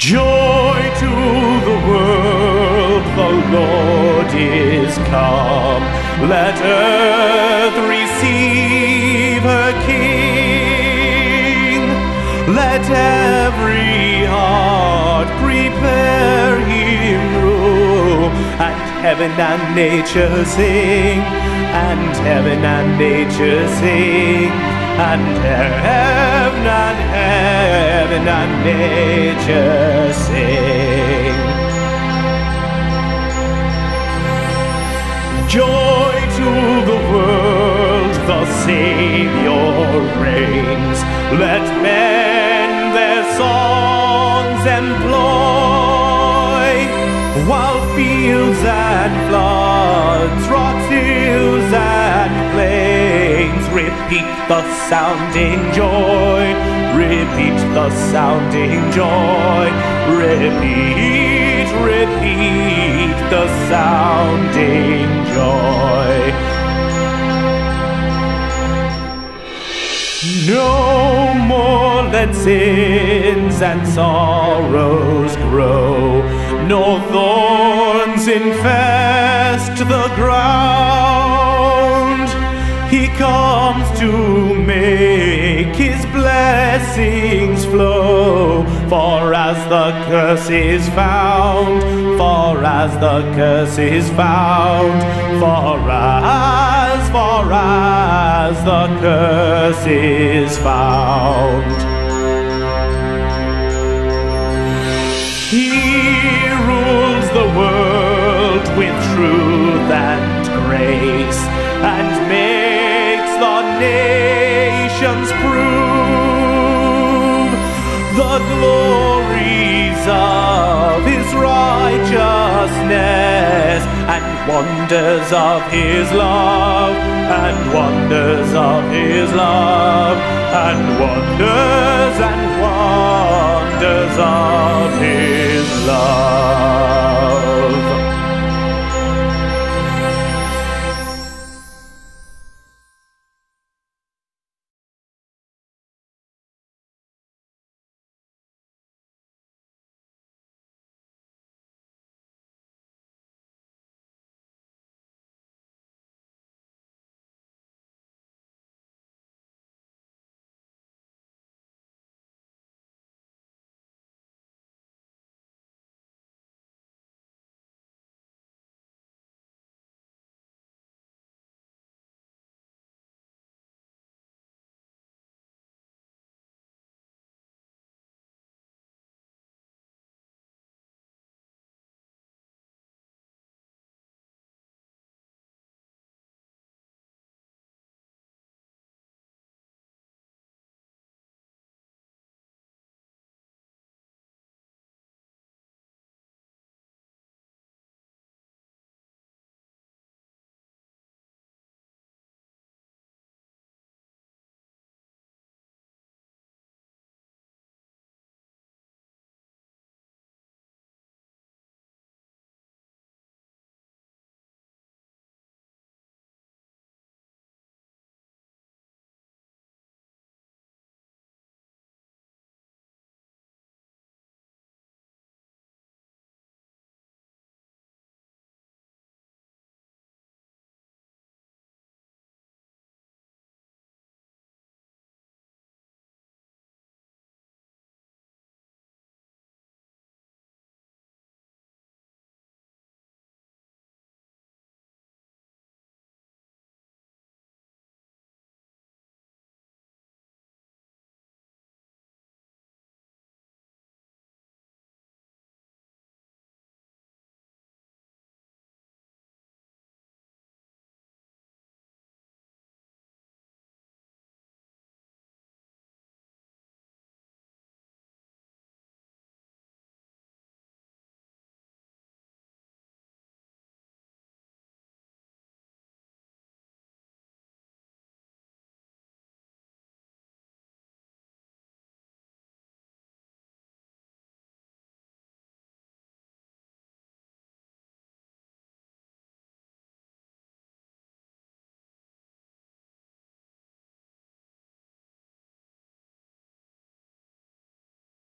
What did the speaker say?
Joy to the world, the Lord is come. Let earth receive her King. Let every heart prepare him room. And heaven and nature sing, and heaven and nature sing, and heaven and nature sing. Joy to the world, the Savior reigns. Let men their songs employ, while fields and floods, rocks, hills and plains repeat the sounding joy, repeat the sounding joy, repeat, repeat the sounding joy. No more let sins and sorrows grow, nor thorns infest the ground. He comes to make his blessings flow, for as the curse is found, for as the curse is found, for as the curse is found. He rules the world with truth and grace, and makes the nations prove the glories of his righteousness, and wonders of his love, and wonders of his love, and wonders of